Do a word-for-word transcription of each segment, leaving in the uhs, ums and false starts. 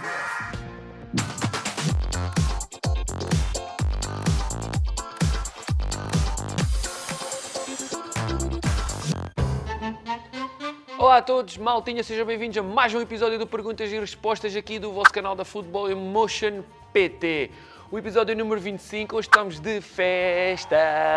Olá a todos, maltinha, sejam bem-vindos a mais um episódio do Perguntas e Respostas aqui do vosso canal da Football Emotion P T. O episódio número vinte e cinco, hoje estamos de festa.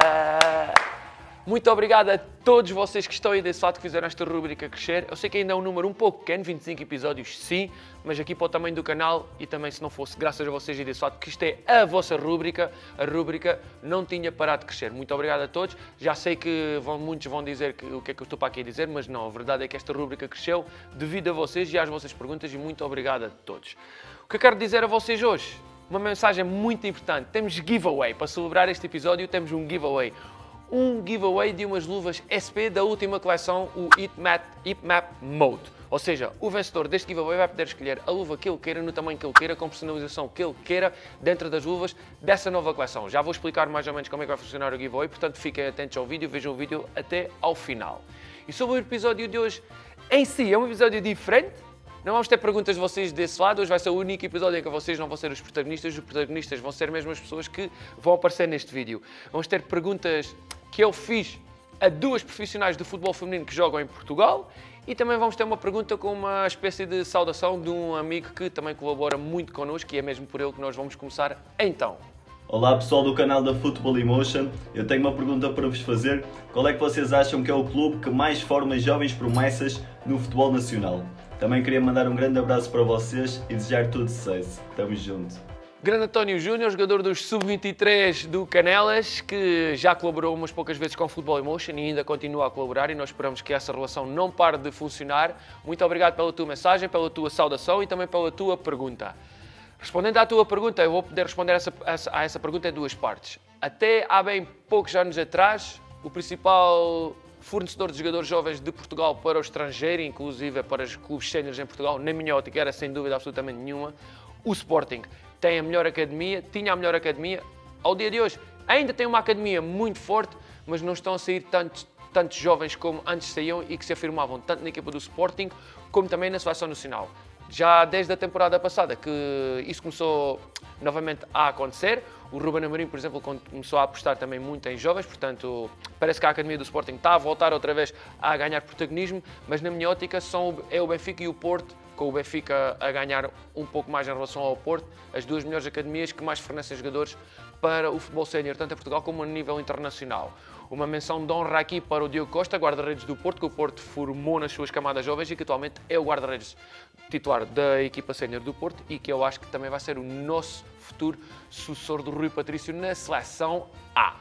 Muito obrigado a todos vocês que estão aí desse lado, que fizeram esta rubrica crescer. Eu sei que ainda é um número um pouco pequeno, vinte e cinco episódios sim, mas aqui para o tamanho do canal e também se não fosse graças a vocês aí desse lado, que isto é a vossa rubrica, a rubrica não tinha parado de crescer. Muito obrigado a todos. Já sei que vão, muitos vão dizer que, o que é que eu estou para aqui a dizer, mas não, a verdade é que esta rubrica cresceu devido a vocês e às vossas perguntas e muito obrigado a todos. O que eu quero dizer a vocês hoje, uma mensagem muito importante, temos giveaway, para celebrar este episódio temos um giveaway. Um giveaway de umas luvas S P da última coleção, o Heatmap, Heatmap Mode. Ou seja, o vencedor deste giveaway vai poder escolher a luva que ele queira, no tamanho que ele queira, com personalização que ele queira, dentro das luvas dessa nova coleção. Já vou explicar mais ou menos como é que vai funcionar o giveaway, portanto fiquem atentos ao vídeo, vejam o vídeo até ao final. E sobre o episódio de hoje, em si, é um episódio diferente. Não vamos ter perguntas de vocês desse lado, hoje vai ser o único episódio em que vocês não vão ser os protagonistas, os protagonistas vão ser mesmo as pessoas que vão aparecer neste vídeo. Vamos ter perguntas que eu fiz a duas profissionais do futebol feminino que jogam em Portugal e também vamos ter uma pergunta com uma espécie de saudação de um amigo que também colabora muito connosco e é mesmo por ele que nós vamos começar então. Olá pessoal do canal da Football Emotion, eu tenho uma pergunta para vos fazer. Qual é que vocês acham que é o clube que mais forma jovens promessas no futebol nacional? Também queria mandar um grande abraço para vocês e desejar tudo sucesso. Tamo junto. Grande António Júnior, jogador dos sub vinte e três do Canelas, que já colaborou umas poucas vezes com o Football Emotion e ainda continua a colaborar e nós esperamos que essa relação não pare de funcionar. Muito obrigado pela tua mensagem, pela tua saudação e também pela tua pergunta. Respondendo à tua pergunta, eu vou poder responder essa, a essa pergunta em duas partes. Até há bem poucos anos atrás, o principal fornecedor de jogadores jovens de Portugal para o estrangeiro, inclusive para os clubes séniores em Portugal, na minha ótica era sem dúvida absolutamente nenhuma, o Sporting. Tem a melhor academia, tinha a melhor academia, ao dia de hoje ainda tem uma academia muito forte, mas não estão a sair tantos, tantos jovens como antes saíam e que se afirmavam tanto na equipa do Sporting como também na seleção nacional. Já desde a temporada passada que isso começou novamente a acontecer, o Ruben Amorim, por exemplo, começou a apostar também muito em jovens, portanto, parece que a Academia do Sporting está a voltar outra vez a ganhar protagonismo, mas na minha ótica são, é o Benfica e o Porto, com o Benfica a ganhar um pouco mais em relação ao Porto, as duas melhores academias que mais fornecem jogadores para o futebol sénior, tanto em Portugal como a nível internacional. Uma menção de honra aqui para o Diogo Costa, guarda-redes do Porto, que o Porto formou nas suas camadas jovens e que atualmente é o guarda-redes titular da equipa sénior do Porto e que eu acho que também vai ser o nosso futuro sucessor do Rui Patrício na seleção A.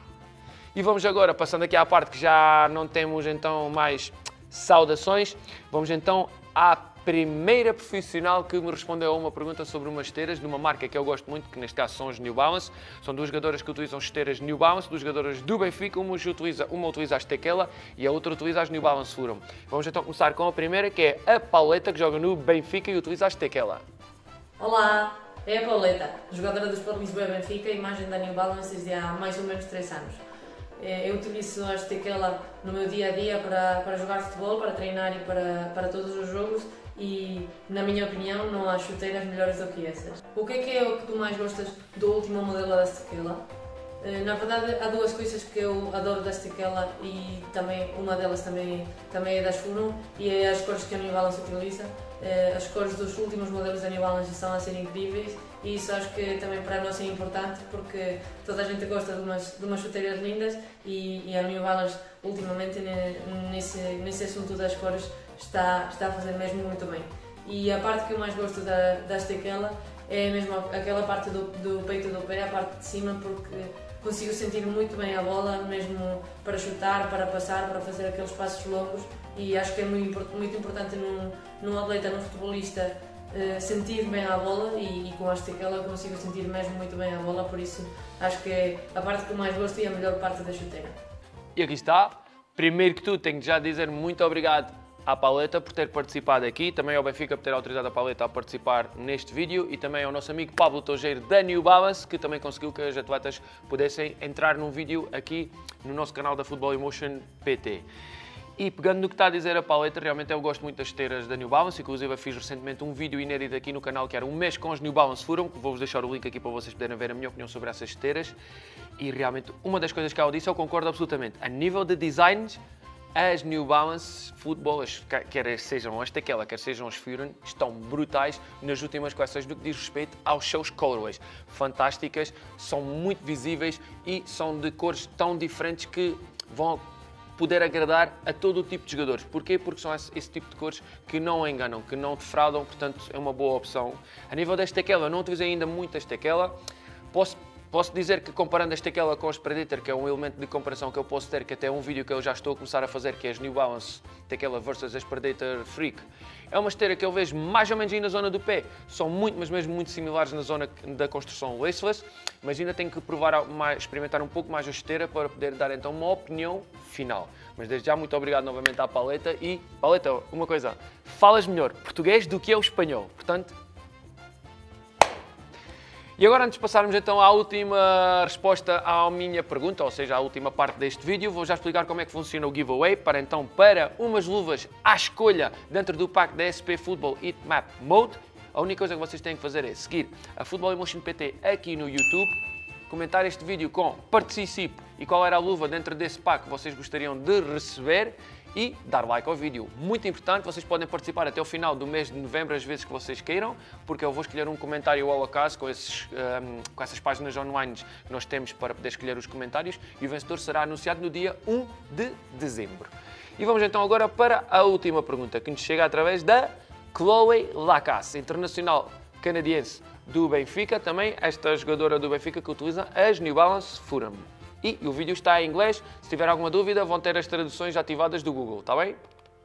E vamos agora, passando aqui à parte que já não temos então mais saudações, vamos então à primeira profissional que me respondeu a uma pergunta sobre umas esteiras de uma marca que eu gosto muito, que neste caso são as New Balance. São duas jogadoras que utilizam esteiras New Balance, duas jogadoras do Benfica, uma utiliza, uma utiliza as Tekela e a outra utiliza as New Balance Furam. Vamos então começar com a primeira, que é a Pauleta, que joga no Benfica e utiliza as Tekela. Olá, é a Pauleta, jogadora do Sport Lisboa e Benfica, imagem da New Balance desde há mais ou menos três anos. Eu utilizo as Tekela no meu dia a dia para, para jogar futebol, para treinar e para, para todos os jogos e, na minha opinião, não há chuteiras melhores do que essas. O que é que é o que tu mais gostas do último modelo da Tekela? Na verdade, há duas coisas que eu adoro da Tekela e também, uma delas também, também é das Furam e é as cores que a New Balance utiliza. As cores dos últimos modelos da New Balance estão a ser incríveis e isso acho que também para nós é importante porque toda a gente gosta de umas, de umas chuteiras lindas e, e a New Balance ultimamente nesse, nesse assunto das cores está, está a fazer mesmo muito bem. E a parte que eu mais gosto da, das Tekela é mesmo aquela parte do, do peito do pé, a parte de cima, porque consigo sentir muito bem a bola, mesmo para chutar, para passar, para fazer aqueles passos longos e acho que é muito, muito importante num, num atleta, num futebolista, uh, sentir bem a bola e, e com a Tekela consigo sentir mesmo muito bem a bola, por isso acho que é a parte que eu mais gosto e a melhor parte da chuteira. E aqui está. Primeiro que tudo, tenho de já dizer muito obrigado à Pauleta por ter participado aqui, também ao Benfica por ter autorizado a Pauleta a participar neste vídeo e também ao nosso amigo Pablo Tojeiro da New Balance, que também conseguiu que as atletas pudessem entrar num vídeo aqui no nosso canal da Football Emotion P T. E pegando no que está a dizer a Pauleta, realmente eu gosto muito das esteiras da New Balance, inclusive eu fiz recentemente um vídeo inédito aqui no canal que era um mês com as New Balance Forum, que vou-vos deixar o link aqui para vocês poderem ver a minha opinião sobre essas esteiras. E realmente uma das coisas que ela disse eu concordo absolutamente. A nível de designs, as New Balance Football, quer sejam as Tekela, quer sejam as Furon, estão brutais nas últimas coleções no que diz respeito aos seus colorways. Fantásticas, são muito visíveis e são de cores tão diferentes que vão poder agradar a todo o tipo de jogadores. Porquê? Porque são esse, esse tipo de cores que não enganam, que não defraudam, portanto é uma boa opção. A nível desta Tekela, eu não utilizei ainda muito esta Tekela. Posso Posso dizer que comparando esta Tekela com as Predator, que é um elemento de comparação que eu posso ter, que até é um vídeo que eu já estou a começar a fazer, que é as New Balance Tekela versus as Predator Freak, é uma esteira que eu vejo mais ou menos aí na zona do pé. São muito, mas mesmo muito similares na zona da construção laceless, mas ainda tenho que provar, mais, experimentar um pouco mais a esteira para poder dar então uma opinião final. Mas desde já, muito obrigado novamente à Paleta. E, Paleta, uma coisa, falas melhor português do que eu espanhol, portanto... E agora, antes de passarmos então à última resposta à minha pergunta, ou seja, à última parte deste vídeo, vou já explicar como é que funciona o giveaway para então, para umas luvas à escolha dentro do pack da S P Football Heat Map Mode. A única coisa que vocês têm que fazer é seguir a Football Emotion P T aqui no YouTube, comentar este vídeo com participe e qual era a luva dentro desse pack que vocês gostariam de receber e dar like ao vídeo. Muito importante, vocês podem participar até o final do mês de novembro, às vezes que vocês queiram, porque eu vou escolher um comentário ao acaso com, esses, um, com essas páginas online que nós temos para poder escolher os comentários e o vencedor será anunciado no dia um de dezembro. E vamos então agora para a última pergunta, que nos chega através da Chloe Lacasse, internacional canadiense do Benfica, também esta jogadora do Benfica que utiliza as New Balance Forum. E o vídeo está em inglês, se tiver alguma dúvida vão ter as traduções ativadas do Google, tá bem?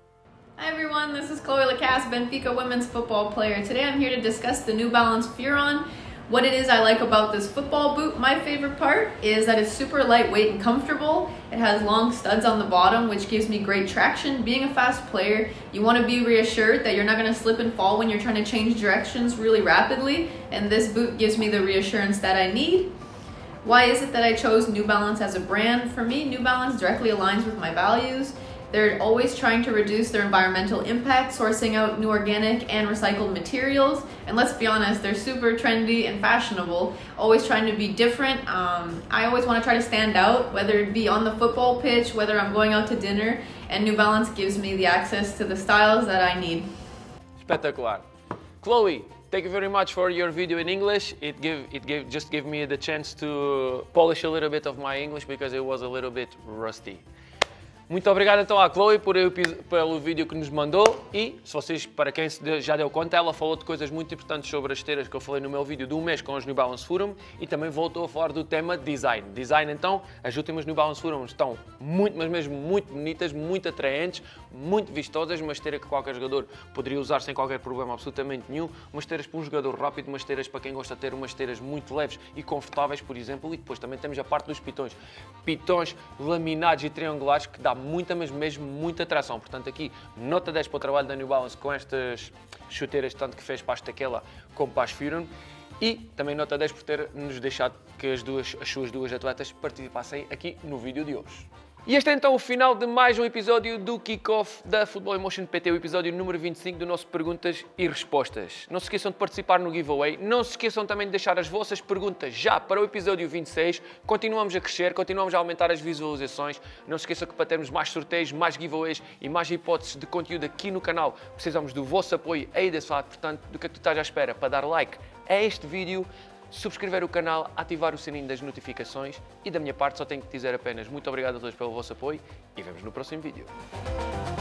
Hi everyone, this is Chloe Lacasse, Benfica women's football player. Today I'm here to discuss the New Balance Furon, what it is I like about this football boot. My favorite part is that it's super lightweight and comfortable. It has long studs on the bottom, which gives me great traction. Being a fast player, you want to be reassured that you're not going to slip and fall when you're trying to change directions really rapidly, and this boot gives me the reassurance that I need. Why is it that I chose New Balance as a brand? For me, New Balance directly aligns with my values. They're always trying to reduce their environmental impact, sourcing out new organic and recycled materials. And let's be honest, they're super trendy and fashionable, always trying to be different. Um, I always want to try to stand out, whether it be on the football pitch, whether I'm going out to dinner, and New Balance gives me the access to the styles that I need. Espetacular. Chloe, thank you very much for your video in English. It give it gave just gave me the chance to polish a little bit of my English because it was a little bit rusty. Muito obrigado então à Chloe por, pelo vídeo que nos mandou e, se vocês, para quem já deu conta, ela falou de coisas muito importantes sobre as esteiras que eu falei no meu vídeo de um mês com as New Balance Forum e também voltou a falar do tema design. Design então, as últimas New Balance Forum estão muito, mas mesmo muito bonitas, muito atraentes, muito vistosas, uma esteira que qualquer jogador poderia usar sem qualquer problema absolutamente nenhum, umas esteiras para um jogador rápido, umas esteiras para quem gosta de ter umas esteiras muito leves e confortáveis, por exemplo, e depois também temos a parte dos pitões. Pitões laminados e triangulares que dá muita, mas mesmo muita atração. Portanto, aqui, nota dez para o trabalho da New Balance com estas chuteiras, tanto que fez para as Tekela como para as Furon. E também nota dez por ter nos deixado que as, duas, as suas duas atletas participassem aqui no vídeo de hoje. E este é então o final de mais um episódio do Kickoff da Football Emotion P T, o episódio número vinte e cinco do nosso Perguntas e Respostas. Não se esqueçam de participar no giveaway, não se esqueçam também de deixar as vossas perguntas já para o episódio vinte e seis. Continuamos a crescer, continuamos a aumentar as visualizações. Não se esqueçam que para termos mais sorteios, mais giveaways e mais hipóteses de conteúdo aqui no canal, precisamos do vosso apoio aí desse lado. Portanto, do que é que tu estás à espera para dar like a este vídeo, subscrever o canal, ativar o sininho das notificações e da minha parte só tenho que dizer apenas muito obrigado a todos pelo vosso apoio e vemos no próximo vídeo.